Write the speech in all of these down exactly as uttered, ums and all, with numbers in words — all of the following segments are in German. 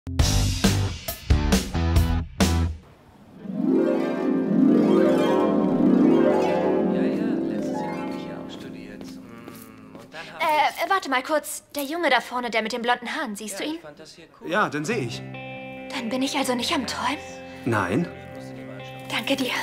Äh, warte mal kurz. Der Junge da vorne, der mit den blonden Haaren, siehst du ihn? Ja, den sehe ich. Dann bin ich also nicht am Träumen? Nein. Danke dir.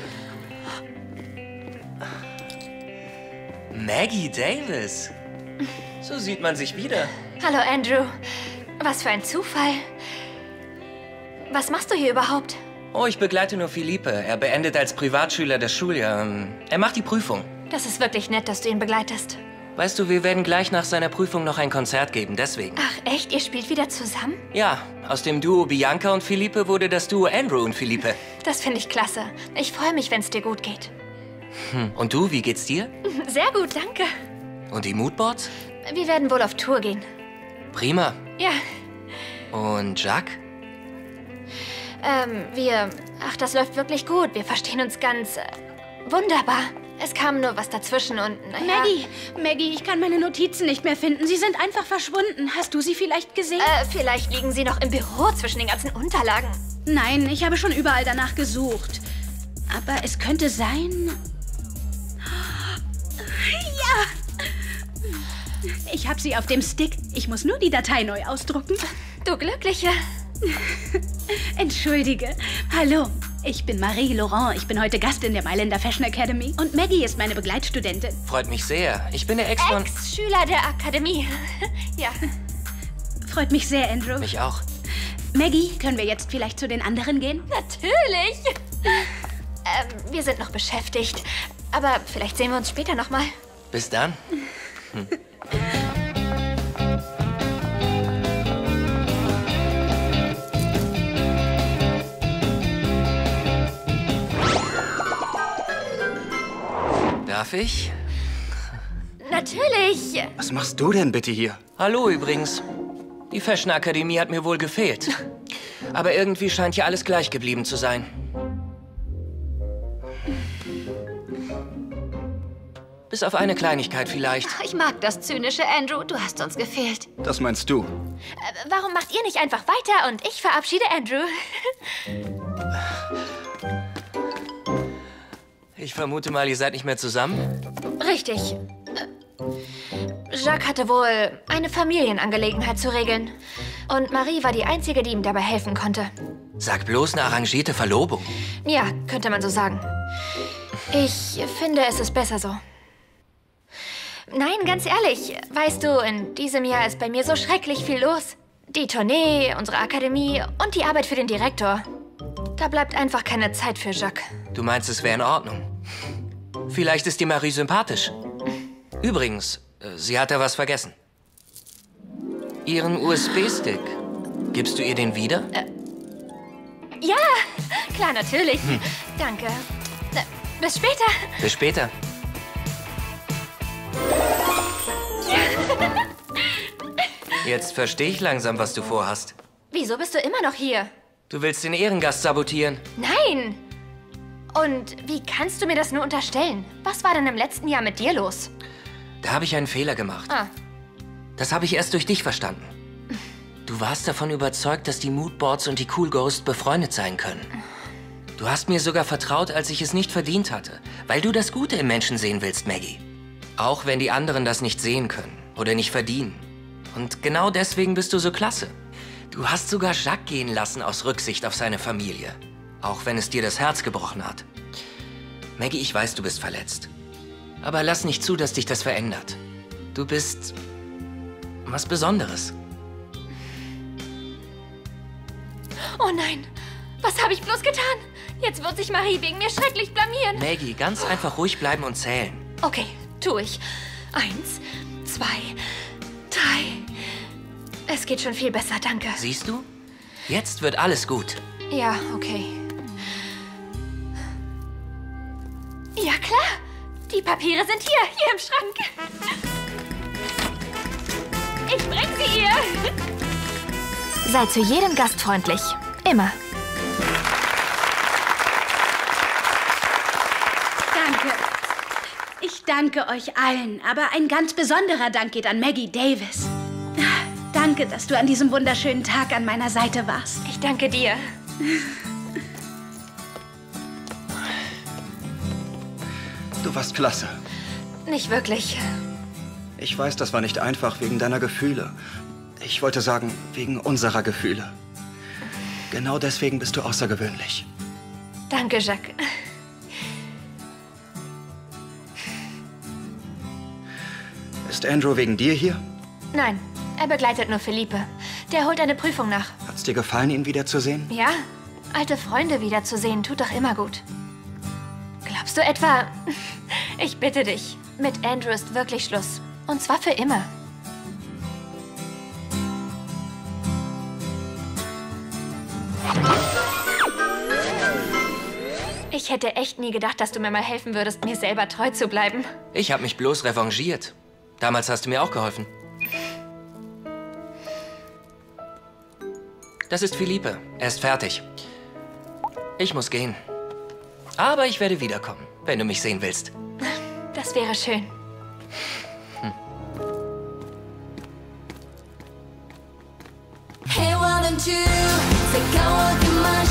Maggie Davis. So sieht man sich wieder. Hallo, Andrew. Was für ein Zufall. Was machst du hier überhaupt? Oh, ich begleite nur Philippe. Er beendet als Privatschüler das Schuljahr. Er macht die Prüfung. Das ist wirklich nett, dass du ihn begleitest. Weißt du, wir werden gleich nach seiner Prüfung noch ein Konzert geben, deswegen. Ach, echt? Ihr spielt wieder zusammen? Ja, aus dem Duo Bianca und Philippe wurde das Duo Andrew und Philippe. Das finde ich klasse. Ich freue mich, wenn es dir gut geht. Hm. Und du, wie geht's dir? Sehr gut, danke. Und die Moodboards? Wir werden wohl auf Tour gehen. Prima. Ja. Und Jacques? Ähm, wir... Ach, das läuft wirklich gut. Wir verstehen uns ganz... Äh, wunderbar. Es kam nur was dazwischen und, naja... Maggie, Maggie, ich kann meine Notizen nicht mehr finden. Sie sind einfach verschwunden. Hast du sie vielleicht gesehen? Äh, vielleicht liegen sie noch im Büro zwischen den ganzen Unterlagen. Nein, ich habe schon überall danach gesucht. Aber es könnte sein... Ja! Ich habe sie auf dem Stick. Ich muss nur die Datei neu ausdrucken. Du Glückliche. Entschuldige. Hallo, ich bin Marie Laurent. Ich bin heute Gast in der Mailänder Fashion Academy. Und Maggie ist meine Begleitstudentin. Freut mich sehr. Ich bin der Ex von... Ex-Schüler der Akademie. Ja. Freut mich sehr, Andrew. Mich auch. Maggie, können wir jetzt vielleicht zu den anderen gehen? Natürlich. ähm, wir sind noch beschäftigt. Aber vielleicht sehen wir uns später noch mal. Bis dann. Hm. Darf ich? Natürlich. Was machst du denn bitte hier? Hallo übrigens. Die Fashion Akademie hat mir wohl gefehlt. Aber irgendwie scheint hier alles gleich geblieben zu sein. Bis auf eine Kleinigkeit vielleicht. Ich mag das zynische, Andrew. Du hast uns gefehlt. Das meinst du? Äh, warum macht ihr nicht einfach weiter und ich verabschiede Andrew? Ich vermute mal, ihr seid nicht mehr zusammen? Richtig. Jacques hatte wohl eine Familienangelegenheit zu regeln. Und Marie war die Einzige, die ihm dabei helfen konnte. Sag bloß eine arrangierte Verlobung. Ja, könnte man so sagen. Ich finde, es ist besser so. Nein, ganz ehrlich, weißt du, in diesem Jahr ist bei mir so schrecklich viel los. Die Tournee, unsere Akademie und die Arbeit für den Direktor. Da bleibt einfach keine Zeit für Jacques. Du meinst, es wäre in Ordnung? Vielleicht ist die Marie sympathisch. Übrigens, sie hat da was vergessen. Ihren U S B-Stick. Gibst du ihr den wieder? Äh, ja, klar, natürlich. Hm. Danke. Äh, bis später. Bis später. Jetzt verstehe ich langsam, was du vorhast. Wieso bist du immer noch hier? Du willst den Ehrengast sabotieren. Nein! Und wie kannst du mir das nur unterstellen? Was war denn im letzten Jahr mit dir los? Da habe ich einen Fehler gemacht. Ah. Das habe ich erst durch dich verstanden. Du warst davon überzeugt, dass die Moodboards und die Cool Ghost befreundet sein können. Du hast mir sogar vertraut, als ich es nicht verdient hatte, weil du das Gute im Menschen sehen willst, Maggie. Auch wenn die anderen das nicht sehen können oder nicht verdienen. Und genau deswegen bist du so klasse. Du hast sogar Jacques gehen lassen aus Rücksicht auf seine Familie. Auch wenn es dir das Herz gebrochen hat. Maggie, ich weiß, du bist verletzt. Aber lass nicht zu, dass dich das verändert. Du bist was Besonderes. Oh nein, was habe ich bloß getan? Jetzt wird sich Marie wegen mir schrecklich blamieren. Maggie, ganz einfach ruhig bleiben und zählen. Okay, tu ich. Eins, zwei, drei. Es geht schon viel besser, danke. Siehst du? Jetzt wird alles gut. Ja, okay. Ja, klar. Die Papiere sind hier, hier im Schrank. Ich bring sie ihr. Sei zu jedem Gast freundlich. Immer. Danke. Ich danke euch allen, aber ein ganz besonderer Dank geht an Maggie Davis. Danke, dass du an diesem wunderschönen Tag an meiner Seite warst. Ich danke dir. Du warst klasse. Nicht wirklich. Ich weiß, das war nicht einfach wegen deiner Gefühle. Ich wollte sagen, wegen unserer Gefühle. Genau deswegen bist du außergewöhnlich. Danke, Jacques. Ist Andrew wegen dir hier? Nein, er begleitet nur Philippe. Der holt eine Prüfung nach. Hat's dir gefallen, ihn wiederzusehen? Ja, alte Freunde wiederzusehen tut doch immer gut. Glaubst du etwa... Ich bitte dich, mit Andrew ist wirklich Schluss. Und zwar für immer. Ich hätte echt nie gedacht, dass du mir mal helfen würdest, mir selber treu zu bleiben. Ich habe mich bloß revanchiert. Damals hast du mir auch geholfen. Das ist Philippe. Er ist fertig. Ich muss gehen. Aber ich werde wiederkommen, wenn du mich sehen willst. Das wäre schön. Hm. Hey, why don't you take out your money?